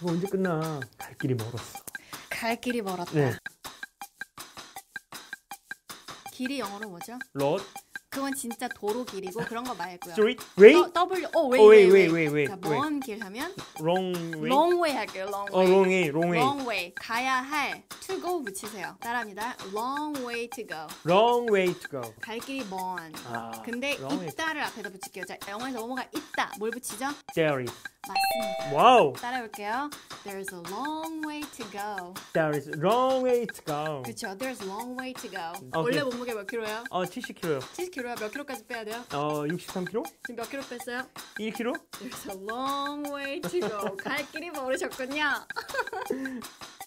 이거 언제 끝나? 갈 길이 멀었어. 갈 길이 멀었다. 네. 길이 영어로 뭐죠? road, 그건 진짜 도로 길이고 그런 거 말고요. street, way, W, way. 자, 먼 길 하면 wrong way. long way 할게요. long way. wrong way. long way. 가야 할 to go 붙이세요. 따라합니다. long way to go. wrong way to go. 갈 길이 먼. 아, 근데 wrong way. 있다를 앞에다 붙일게요. 자, 영어에서 뭐뭐가 있다. 뭘 붙이죠? There is. 맞습니다. 와우. 따라해볼게요. There's a long way to go. There is wrong way to go. 그렇죠. There's a long way to go. 오케이. 원래 몸무게 몇 킬로예요? 70kg요. 70킬로야. 몇 킬로까지 빼야 돼요? 63kg? 지금 몇 킬로 뺐어요? 1kg? There's a long way to go. 갈 길이 멀으셨군요.